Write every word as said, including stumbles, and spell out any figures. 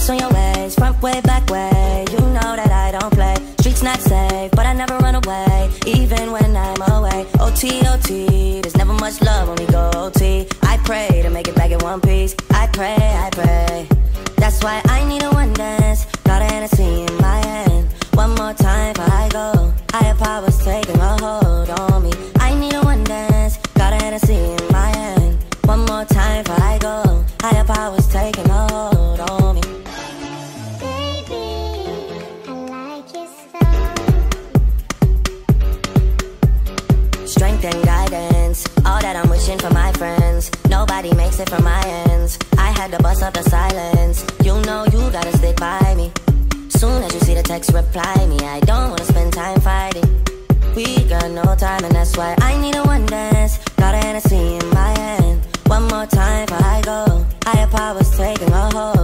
Ice on your ways, front way, back way. You know that I don't play. Streets not safe, but I never run away, even when I'm away. O T, O T, there's never much love when we go O T. I pray to make it back in one piece. I pray, I pray. That's why I need a one dance. Got a Hennessy in my hand. One more time before I go. Higher powers taking a hold on me. I need a one dance. Got a Hennessy in my hand. One more time before I go. Higher powers taking a hold on me. Strength and guidance, all that I'm wishing for my friends. Nobody makes it from my ends. I had to bust up the silence. You know you gotta stick by me. Soon as you see the text, reply me. I don't wanna spend time fighting. We got no time and that's why I need a one dance. Got a Hennessy in my hand. One more time before I go. Higher powers taking a hold.